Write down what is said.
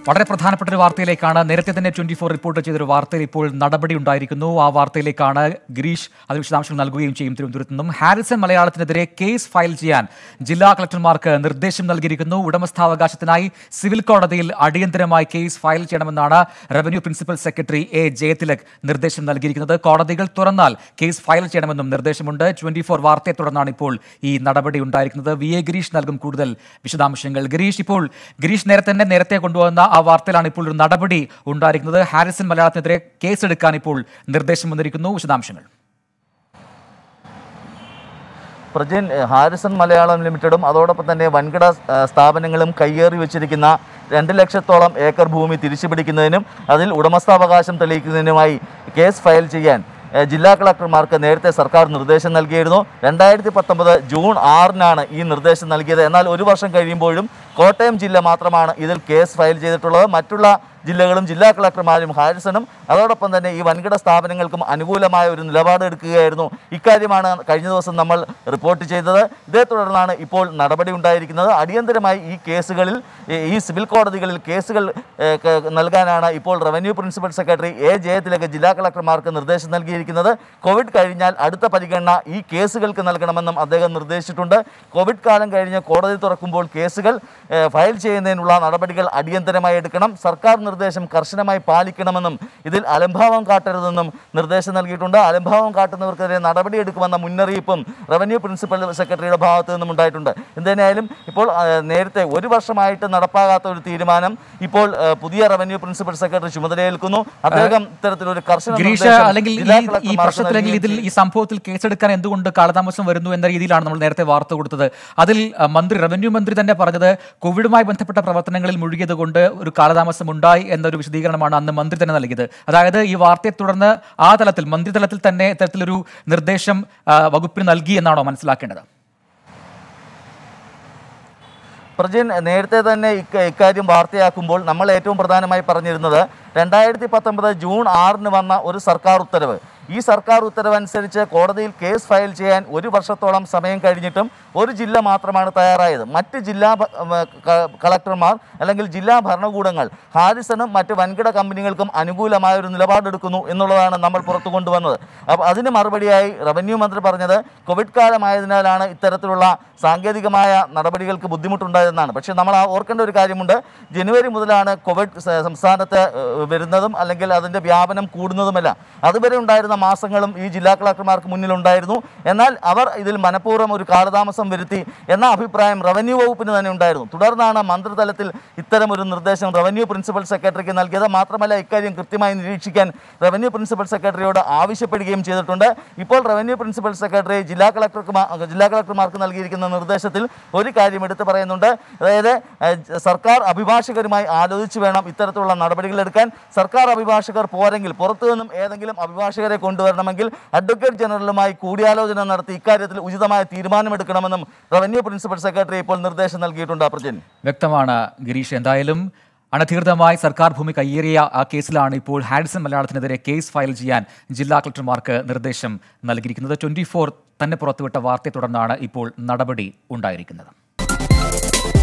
വളരെ പ്രധാനപ്പെട്ട ഒരു വാർത്തയിലേക്കാണ്. നേരത്തെ തന്നെ 24 റിപ്പോർട്ട് ചെയ്തൊരു വാർത്തയിൽ ഇപ്പോൾ നടപടി ഉണ്ടായിരിക്കുന്നു. ആ വാർത്തയിലേക്കാണ് ഗിരീഷ് അത് വിശദാംശങ്ങൾ നൽകുകയും ചെയ്യും. തിരുവനന്തപുരത്ത് നിന്നും ഹാരിസൺ മലയാളത്തിനെതിരെ കേസ് ഫയൽ ചെയ്യാൻ ജില്ലാ കളക്ടർമാർക്ക് നിർദ്ദേശം നൽകിയിരിക്കുന്നു. ഉടമസ്ഥാവകാശത്തിനായി സിവിൽ കോടതിയിൽ അടിയന്തരമായി കേസ് ഫയൽ ചെയ്യണമെന്നാണ് revenue principal secretary A Jayathilak നിർദ്ദേശം നൽകിയിരിക്കുന്നത്. കോടതികൾ തുറന്നാൽ കേസ് ഫയൽ ചെയ്യണമെന്നും നിർദ്ദേശമുണ്ട്. 24 വാർത്തയെ തുടർന്നാണ് ഇപ്പോൾ ഈ നടപടി ഉണ്ടായിരിക്കുന്നത്. വി എ ഗിരീഷ് നൽകും കൂടുതൽ വിശദാംശങ്ങൾ. ഗിരീഷ് നേരത്തെ കൊണ്ടുവന്ന ആ വാർത്തയിലാണ് ഇപ്പോൾ ഒരു നടപടി ഉണ്ടായിരിക്കുന്നത്. ഹാരിസൺ മലയാളത്തിനെതിരെ കേസെടുക്കാൻ ഇപ്പോൾ നിർദ്ദേശം വന്നിരിക്കുന്നു. വിശദാംശങ്ങൾ. പ്രജിൻ, ഹാരിസൺ മലയാളം ലിമിറ്റഡും അതോടൊപ്പം തന്നെ വൻകിട സ്ഥാപനങ്ങളും കയ്യേറി വെച്ചിരിക്കുന്ന 2 ലക്ഷത്തോളം ഏക്കർ ഭൂമി തിരിച്ചുപിടിക്കുന്നതിനും അതിൽ ഉടമസ്ഥാവകാശം തെളിയിക്കുന്നതിനുമായി കേസ് ഫയൽ ചെയ്യാൻ ജില്ലാ കളക്ടർമാർക്ക് നേരത്തെ സർക്കാർ നിർദ്ദേശം നൽകിയിരുന്നു. 2019 ജൂൺ 6-നാണ് ഈ നിർദ്ദേശം നൽകിയത്. എന്നാൽ ഒരു വർഷം കഴിയുമ്പോഴും കോട്ടയം ജില്ല മാത്രമാണ് ഇതിൽ കേസ് ഫയൽ ചെയ്തിട്ടുള്ളത്. മറ്റുള്ള ജില്ലകളും ജില്ലാ കളക്ടർമാരും ഹാരിസണും അതോടൊപ്പം തന്നെ ഈ വൻകിട സ്ഥാപനങ്ങൾക്കും അനുകൂലമായ ഒരു നിലപാട് എടുക്കുകയായിരുന്നു. ഇക്കാര്യമാണ് കഴിഞ്ഞ ദിവസം നമ്മൾ റിപ്പോർട്ട് ചെയ്തത്. ഇതേ തുടർന്നാണ് ഇപ്പോൾ നടപടി ഉണ്ടായിരിക്കുന്നത്. അടിയന്തരമായി ഈ കേസുകളിൽ ഈ സിവിൽ കോടതികളിൽ കേസുകൾ നൽകാനാണ് ഇപ്പോൾ revenue principal secretary A Jayathilak ജില്ലാ കളക്ടർമാർക്ക് നിർദ്ദേശം നൽകിയിരിക്കുന്നത്. കോവിഡ് കഴിഞ്ഞാൽ അടുത്ത പരിഗണന ഈ കേസുകൾക്ക് നൽകണമെന്നും അദ്ദേഹം നിർദ്ദേശിച്ചിട്ടുണ്ട്. കോവിഡ് കാലം കഴിഞ്ഞ് കോടതി തുറക്കുമ്പോൾ കേസുകൾ ഫയൽ ചെയ്യുന്നതിനുള്ള നടപടികൾ അടിയന്തരമായി എടുക്കണം. സർക്കാർ നിർദ്ദേശം കർശനമായി പാലിക്കണമെന്നും ഇതിൽ അലംഭാവം കാട്ടരുതെന്നും നിർദ്ദേശം നൽകിയിട്ടുണ്ട്. അലംഭാവം കാട്ടുന്നവർക്കെതിരെ നടപടിയെടുക്കുമെന്ന മുന്നറിയിപ്പും റവന്യൂ പ്രിൻസിപ്പൽ സെക്രട്ടറിയുടെ ഭാഗത്തു നിന്നും ഉണ്ടായിട്ടുണ്ട്. എന്തായാലും ഇപ്പോൾ നേരത്തെ ഒരു വർഷമായിട്ട് നടപ്പാകാത്ത ഒരു തീരുമാനം ഇപ്പോൾ പുതിയ റവന്യൂ പ്രിൻസിപ്പൽ സെക്രട്ടറി ചുമതലയേൽക്കുന്നു. അദ്ദേഹം ഇത്തരത്തിലൊരു കർശന ഈ സംഭവത്തിൽ കേസെടുക്കാൻ എന്തുകൊണ്ട് കാലതാമസം വരുന്നു എന്ന രീതിയിലാണ് നമ്മൾ നേരത്തെ വാർത്ത കൊടുത്തത്. അതിൽ റവന്യൂ മന്ത്രി തന്നെ പറഞ്ഞത് കോവിഡുമായി ബന്ധപ്പെട്ട പ്രവർത്തനങ്ങളിൽ മുഴുകിയത് കൊണ്ട് ഒരു കാലതാമസം ഉണ്ടായി എന്നൊരു വിശദീകരണമാണ് അന്ന് മന്ത്രി തന്നെ നൽകിയത്. അതായത് ഈ വാർത്തയെ തുടർന്ന് ആ തലത്തിൽ മന്ത്രിതലത്തിൽ തന്നെ ഇത്തരത്തിലൊരു നിർദ്ദേശം വകുപ്പിന് നൽകി എന്നാണോ മനസ്സിലാക്കേണ്ടത്? പ്രജിൻ, നേരത്തെ തന്നെ ഇക്കാര്യം വാർത്തയാക്കുമ്പോൾ നമ്മൾ ഏറ്റവും പ്രധാനമായി പറഞ്ഞിരുന്നത് 2019 ജൂൺ 6-ന് വന്ന ഒരു സർക്കാർ ഉത്തരവ്. ഈ സർക്കാർ ഉത്തരവ് അനുസരിച്ച് കോടതിയിൽ കേസ് ഫയൽ ചെയ്യാൻ ഒരു വർഷത്തോളം സമയം കഴിഞ്ഞിട്ടും ഒരു ജില്ല മാത്രമാണ് തയ്യാറായത്. മറ്റ് ജില്ലാ കളക്ടർമാർ അല്ലെങ്കിൽ ജില്ലാ ഭരണകൂടങ്ങൾ ഹാരിസണും മറ്റ് വൻകിട കമ്പനികൾക്കും അനുകൂലമായ ഒരു നിലപാടെടുക്കുന്നു എന്നുള്ളതാണ് നമ്മൾ പുറത്തു കൊണ്ടുവന്നത്. അപ്പോൾ അതിന് മറുപടിയായി റവന്യൂ മന്ത്രി പറഞ്ഞത് കോവിഡ് കാലമായതിനാലാണ് ഇത്തരത്തിലുള്ള സാങ്കേതികമായ നടപടികൾക്ക് ബുദ്ധിമുട്ടുണ്ടായതെന്നാണ്. പക്ഷേ നമ്മൾ ഓർക്കേണ്ട ഒരു കാര്യമുണ്ട്. ജനുവരി മുതലാണ് കോവിഡ് സംസ്ഥാനത്ത് വരുന്നതും അല്ലെങ്കിൽ അതിൻ്റെ വ്യാപനം കൂടുന്നതുമല്ല. അതുവരെ ഉണ്ടായിരുന്ന മാസങ്ങളും ഈ ജില്ലാ കളക്ടർമാർക്ക് മുന്നിലുണ്ടായിരുന്നു. എന്നാൽ അവർ ഇതിൽ മനഃപൂർവ്വം ഒരു കാലതാമസം വരുത്തി എന്ന അഭിപ്രായം റവന്യൂ വകുപ്പിന് തന്നെ ഉണ്ടായിരുന്നു. തുടർന്നാണ് മന്ത്രിതലത്തിൽ ഇത്തരം ഒരു നിർദ്ദേശം റവന്യൂ പ്രിൻസിപ്പൽ സെക്രട്ടറിക്ക് നൽകിയത്. മാത്രമല്ല ഇക്കാര്യം കൃത്യമായി നിരീക്ഷിക്കാൻ റവന്യൂ പ്രിൻസിപ്പൽ സെക്രട്ടറിയോട് ആവശ്യപ്പെടുകയും ചെയ്തിട്ടുണ്ട്. ഇപ്പോൾ റവന്യൂ പ്രിൻസിപ്പൽ സെക്രട്ടറി ജില്ലാ കളക്ടർമാർക്ക് നൽകിയിരിക്കുന്ന നിർദ്ദേശത്തിൽ ഒരു കാര്യം എടുത്തു പറയുന്നുണ്ട്. അതായത് സർക്കാർ അഭിഭാഷകരുമായി ആലോചിച്ച് വേണം ഇത്തരത്തിലുള്ള നടപടികൾ എടുക്കാൻ. സർക്കാർ അഭിഭാഷകർ പോരെങ്കിൽ പുറത്തു നിന്നും ഏതെങ്കിലും അഭിഭാഷകരെ കൊണ്ടുവരണമെങ്കിൽ അഡ്വക്കേറ്റ് ജനറലുമായി കൂടിയാലോചന നടത്തി ഇക്കാര്യത്തിൽ ഉചിതമായ തീരുമാനമെടുക്കണമെന്നും റവന്യൂ പ്രിൻസിപ്പൽ സെക്രട്ടറി ഇപ്പോൾ നിർദ്ദേശം നൽകിയിട്ടുണ്ട്. പ്രജിൻ, വ്യക്തമാണ് ഗിരീഷ്. എന്തായാലും അനധികൃതമായി സർക്കാർ ഭൂമി കയ്യേറിയ ആ കേസിലാണ് ഇപ്പോൾ ഹാരിസൺ മലയാളത്തിനെതിരെ കേസ് ഫയൽ ചെയ്യാൻ ജില്ലാ കളക്ടർമാർക്ക് നിർദ്ദേശം നൽകിയിരിക്കുന്നത്. 24 തന്നെ പുറത്തുവിട്ട വാർത്തയെ തുടർന്നാണ് ഇപ്പോൾ നടപടി ഉണ്ടായിരിക്കുന്നത്.